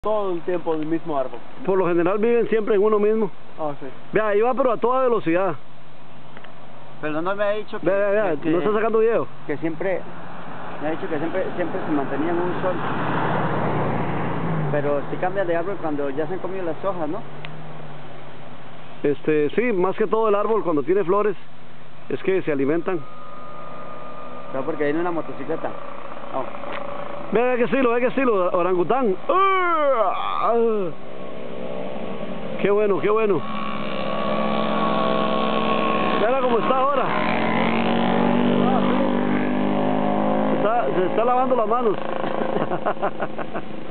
todo el tiempo en el mismo árbol. Por lo general viven siempre en uno mismo. Ah, sí. Vea, ahí va pero a toda velocidad. Pero no me ha dicho que... Vea, que no está sacando video. Que siempre... Me ha dicho que siempre se mantenía en un sol. Pero sí cambian de árbol cuando ya se han comido las hojas, ¿no? Sí, más que todo el árbol cuando tiene flores, es que se alimentan. No, porque viene una motocicleta. Oh. Vea qué estilo, orangután. Qué bueno, qué bueno. Vea cómo está ahora. Se está lavando las manos.